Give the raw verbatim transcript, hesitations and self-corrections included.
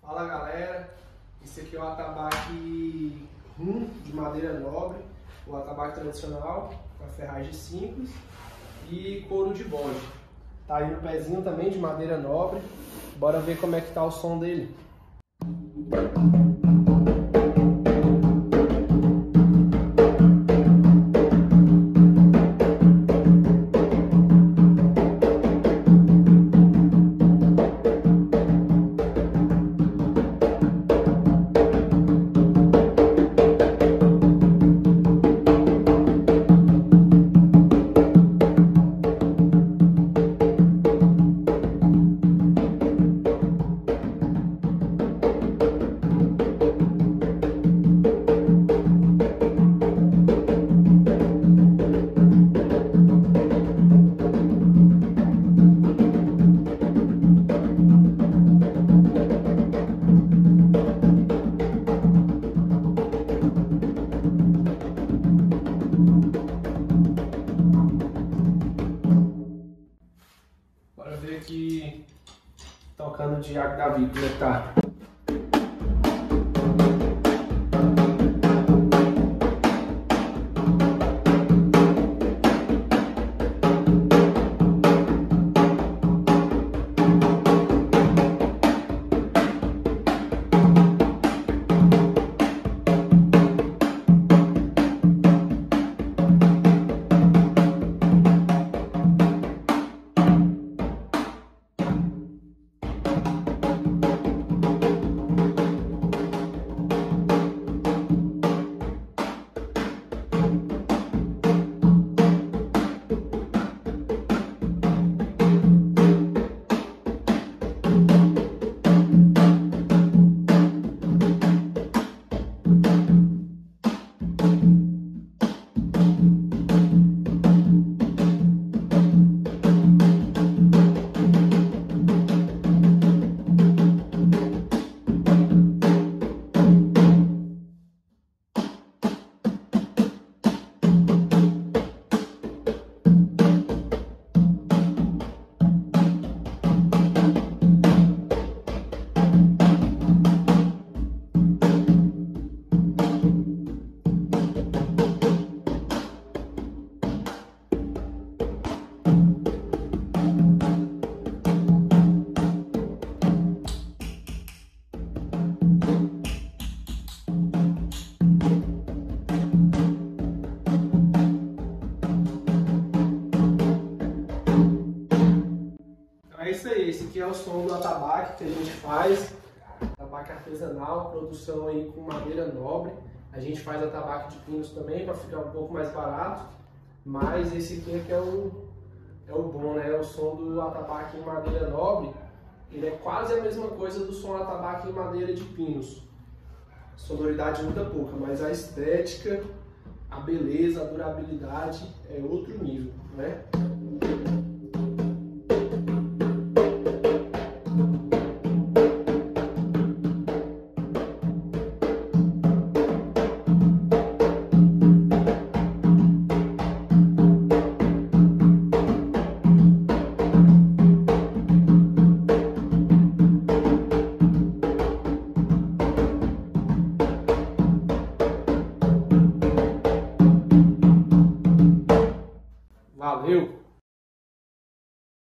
Fala galera, esse aqui é o atabaque rum de madeira nobre, o atabaque tradicional, com a ferragem simples e couro de bode. Tá aí no pezinho também de madeira nobre, bora ver como é que tá o som dele. Bora ver aqui, tocando de Iago Davi, como é que tá? É isso aí, esse aqui é o som do atabaque que a gente faz, atabaque artesanal, produção aí com madeira nobre. A gente faz atabaque de pinos também para ficar um pouco mais barato, mas esse aqui é que é o, é o bom, né? É o som do atabaque em madeira nobre, ele é quase a mesma coisa do som atabaque em madeira de pinos. A sonoridade muda pouca, mas a estética, a beleza, a durabilidade é outro nível, né?